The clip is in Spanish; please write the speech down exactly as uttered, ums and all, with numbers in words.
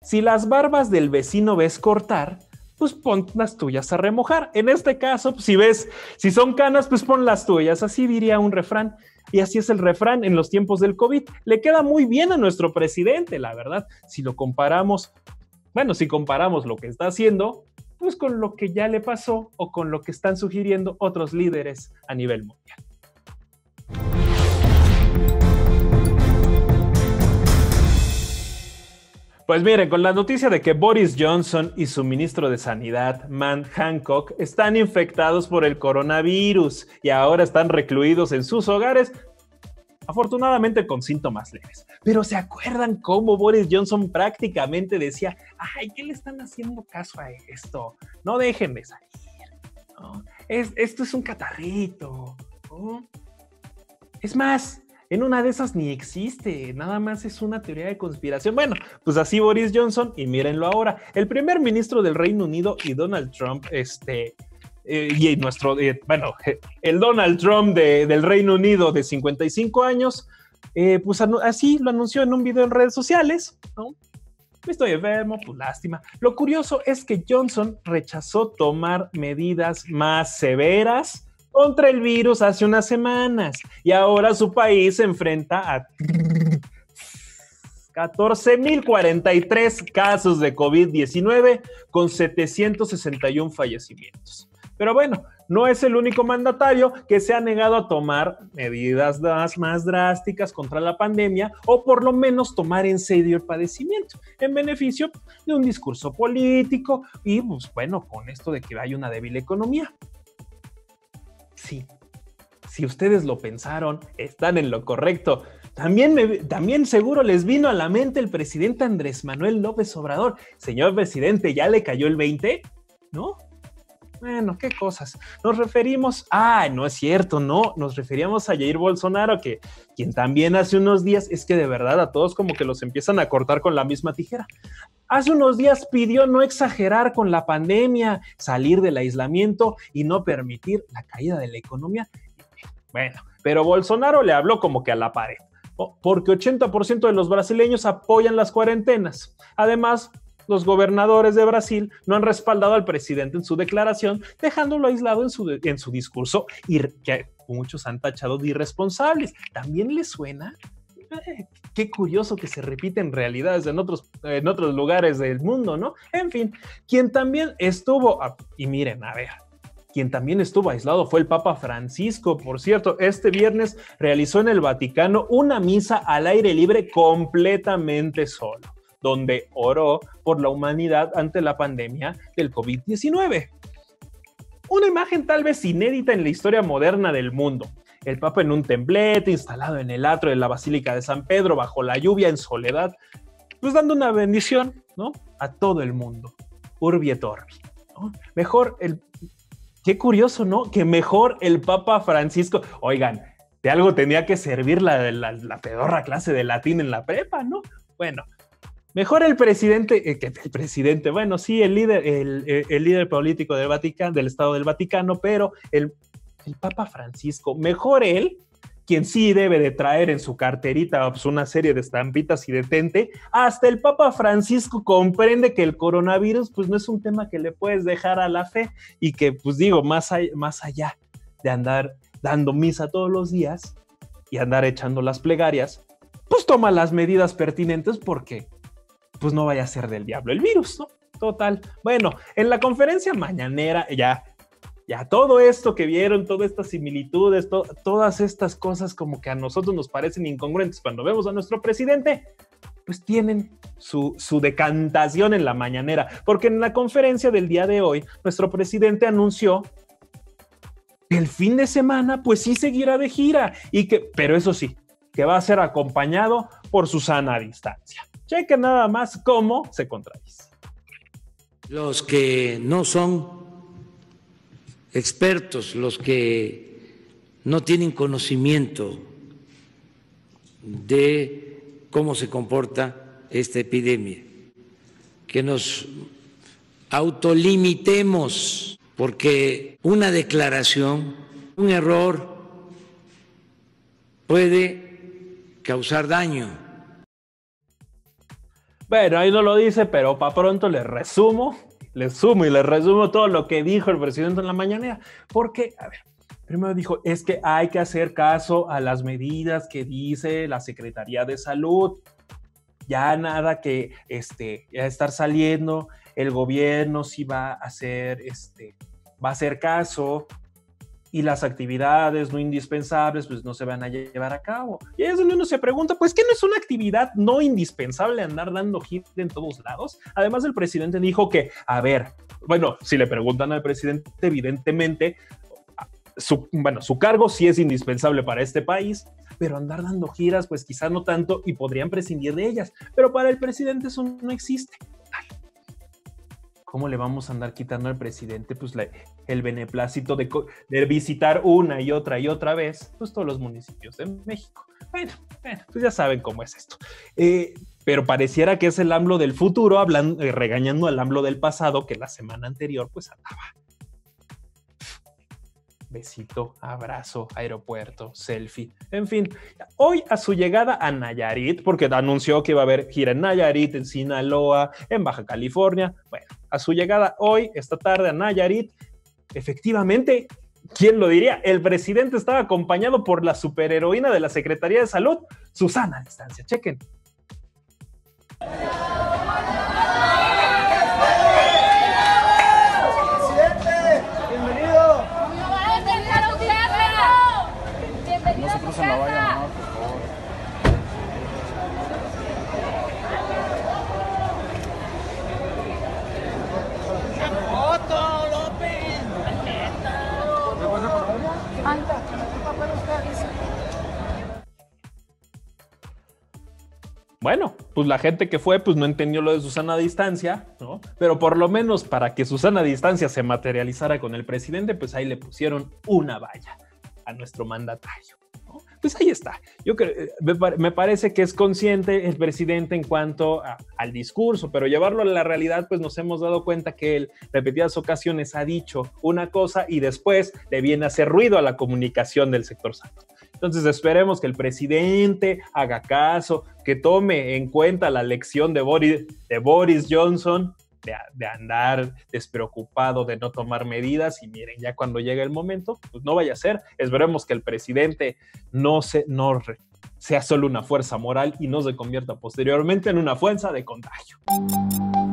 si las barbas del vecino ves cortar, pues pon las tuyas a remojar. En este caso, pues, si ves, si son canas, pues pon las tuyas. Así diría un refrán. Y así es el refrán en los tiempos del COVID. Le queda muy bien a nuestro presidente, la verdad. Si lo comparamos, bueno, si comparamos lo que está haciendo, pues con lo que ya le pasó o con lo que están sugiriendo otros líderes a nivel mundial. Pues miren, con la noticia de que Boris Johnson y su ministro de Sanidad, Matt Hancock, están infectados por el coronavirus y ahora están recluidos en sus hogares, afortunadamente con síntomas leves. Pero ¿se acuerdan cómo Boris Johnson prácticamente decía, ay, ¿qué le están haciendo caso a esto? No dejen de salir, ¿no? Es, esto es un catarrito, ¿no? Es más, en una de esas ni existe, nada más es una teoría de conspiración. Bueno, pues así Boris Johnson, y mírenlo ahora, el primer ministro del Reino Unido y Donald Trump, este, eh, y nuestro, eh, bueno, el Donald Trump de, del Reino Unido de cincuenta y cinco años, eh, pues así lo anunció en un video en redes sociales, ¿no? Estoy enfermo, pues lástima. Lo curioso es que Johnson rechazó tomar medidas más severas contra el virus hace unas semanas y ahora su país se enfrenta a catorce mil cuarenta y tres casos de COVID diecinueve con setecientos sesenta y uno fallecimientos. Pero bueno, no es el único mandatario que se ha negado a tomar medidas más, más drásticas contra la pandemia o por lo menos tomar en serio el padecimiento en beneficio de un discurso político y pues bueno, con esto de que hay una débil economía. Sí, si ustedes lo pensaron, están en lo correcto. También, me, también seguro les vino a la mente el presidente Andrés Manuel López Obrador. Señor presidente, ¿ya le cayó el veinte? ¿No? Bueno, qué cosas. Nos referimos, ah, no es cierto, no, nos referíamos a Jair Bolsonaro, que quien también hace unos días, es que de verdad a todos como que los empiezan a cortar con la misma tijera. Hace unos días pidió no exagerar con la pandemia, salir del aislamiento y no permitir la caída de la economía. Bueno, pero Bolsonaro le habló como que a la pared, porque ochenta por ciento de los brasileños apoyan las cuarentenas. Además, los gobernadores de Brasil no han respaldado al presidente en su declaración, dejándolo aislado en su, en su discurso y que muchos han tachado de irresponsables. ¿También les suena? Eh, qué curioso que se repiten realidades en otros, en otros lugares del mundo, ¿no? En fin, quien también estuvo, y miren, a ver, quien también estuvo aislado fue el Papa Francisco. Por cierto, este viernes realizó en el Vaticano una misa al aire libre completamente solo, donde oró por la humanidad ante la pandemia del COVID diecinueve. Una imagen tal vez inédita en la historia moderna del mundo. El Papa en un templete instalado en el atrio de la Basílica de San Pedro, bajo la lluvia en soledad, pues dando una bendición, ¿no?, a todo el mundo. Urbi et Orbi, ¿no? Mejor el... Qué curioso, ¿no? Que mejor el Papa Francisco... Oigan, de algo tenía que servir la, la, la pedorra clase de latín en la prepa, ¿no? Bueno, mejor el presidente... Eh, que el presidente, bueno, sí, el líder, el, el, el líder político del Vaticano, del Estado del Vaticano, pero el... el Papa Francisco, mejor él, quien sí debe de traer en su carterita pues, una serie de estampitas y detente, hasta el Papa Francisco comprende que el coronavirus pues no es un tema que le puedes dejar a la fe y que pues digo, más, hay, más allá de andar dando misa todos los días y andar echando las plegarias, pues toma las medidas pertinentes porque pues no vaya a ser del diablo el virus, ¿no? Total. Bueno, en la conferencia mañanera ya Ya todo esto que vieron, todas estas similitudes, to- todas estas cosas como que a nosotros nos parecen incongruentes cuando vemos a nuestro presidente, pues tienen su, su decantación en la mañanera, porque en la conferencia del día de hoy, nuestro presidente anunció que el fin de semana, pues sí seguirá de gira, y que, pero eso sí, que va a ser acompañado por su sana distancia. Chequen nada más cómo se contradice. Los que no son expertos, los que no tienen conocimiento de cómo se comporta esta epidemia, que nos autolimitemos, porque una declaración, un error puede causar daño. Bueno, ahí no lo dice, pero para pronto les resumo, les sumo y les resumo todo lo que dijo el presidente en la mañanera. Porque, a ver, primero dijo, es que hay que hacer caso a las medidas que dice la Secretaría de Salud. Ya nada que este, ya estar saliendo, el gobierno sí va a hacer, este, va a hacer caso y las actividades no indispensables pues no se van a llevar a cabo. Y es donde uno se pregunta, pues ¿qué no es una actividad no indispensable andar dando gira en todos lados? Además el presidente dijo que, a ver, bueno, si le preguntan al presidente, evidentemente, su, bueno, su cargo sí es indispensable para este país, pero andar dando giras, pues quizás no tanto y podrían prescindir de ellas. Pero para el presidente eso no existe. ¿Cómo le vamos a andar quitando al presidente pues, la, el beneplácito de, de visitar una y otra y otra vez pues, todos los municipios de México? Bueno, bueno, pues ya saben cómo es esto. Eh, pero pareciera que es el AMLO del futuro hablando, eh, regañando al AMLO del pasado que la semana anterior pues andaba. Besito, abrazo, aeropuerto, selfie, en fin. Hoy a su llegada a Nayarit, porque anunció que iba a haber gira en Nayarit, en Sinaloa, en Baja California. Bueno, a su llegada hoy, esta tarde a Nayarit, efectivamente, ¿quién lo diría? El presidente estaba acompañado por la superheroína de la Secretaría de Salud, Susana Distancia. Chequen. En la valla, no, por favor. ¡Otto López! ¿Qué pasa por allá? Bueno, pues la gente que fue, pues no entendió lo de Susana a distancia, ¿no? Pero por lo menos para que Susana a distancia se materializara con el presidente, pues ahí le pusieron una valla a nuestro mandatario. Pues ahí está. Yo creo, me, me parece que es consciente el presidente en cuanto a, al discurso, pero llevarlo a la realidad, pues nos hemos dado cuenta que él repetidas ocasiones ha dicho una cosa y después le viene a hacer ruido a la comunicación del sector salud. Entonces esperemos que el presidente haga caso, que tome en cuenta la lección de Boris, de Boris Johnson, De, de andar despreocupado, de no tomar medidas, y miren, ya cuando llegue el momento, pues no vaya a ser. Esperemos que el presidente no, se, no sea solo una fuerza moral y no se convierta posteriormente en una fuerza de contagio.